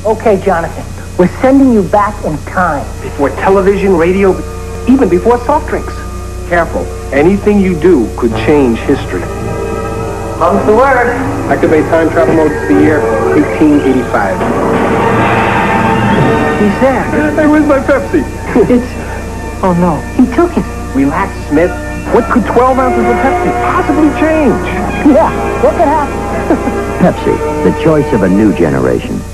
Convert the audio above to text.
Okay, Jonathan. We're sending you back in time. Before television, radio, even before soft drinks. Careful. Anything you do could change history. Mum's the word. Activate time travel mode to the year 1885. He's there. Hey, where's my Pepsi? Oh, no. He took it. Relax, Smith. What could 12 ounces of Pepsi possibly change? Yeah, what could happen? Pepsi, the choice of a new generation.